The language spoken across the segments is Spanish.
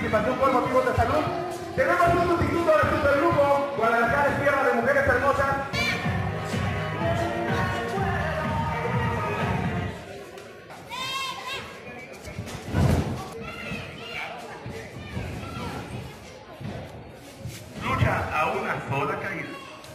participación por motivos de salud. Tenemos un sustituto del supergrupo Guadalajara Sierra de Mujeres Hermosas. Lucha a una sola caída.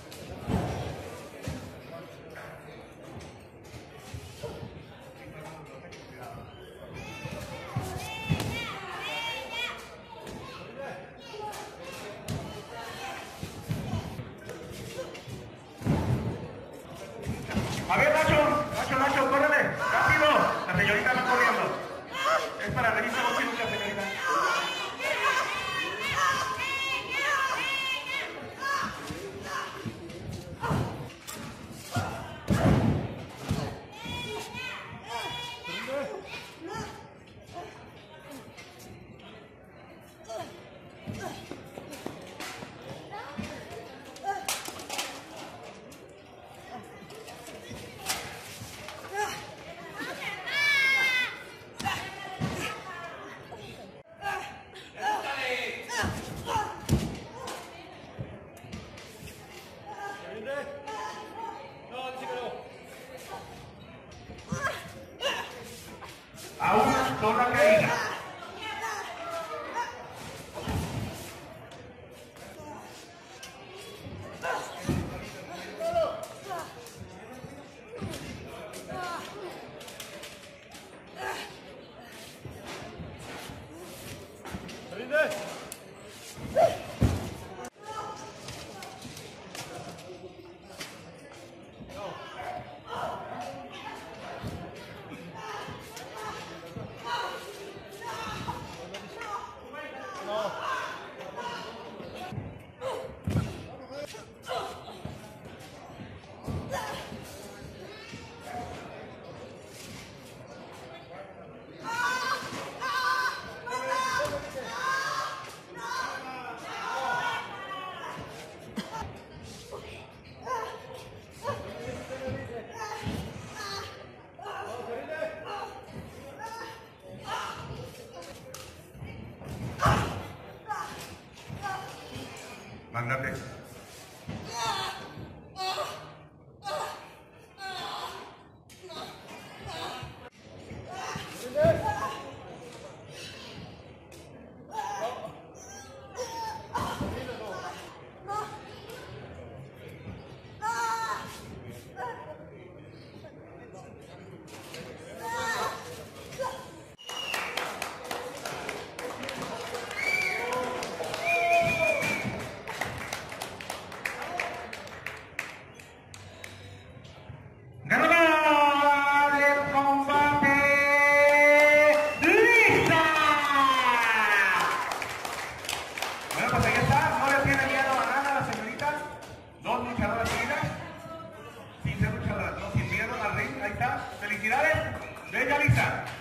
A ver, Nacho, córrele, rápido. La señorita va corriendo. Es para revisar los tiempos, señorita. A una sola caída. Mándate. ¡Ganadora del combate! ¡Lisa! Bueno, pues ahí está. No le tiene miedo a nada a la señorita. Dos luchadoras seguidas. Sin ser luchadoras, no, sin miedo al ring. Ahí está. ¡Felicidades! ¡Bella Lisa!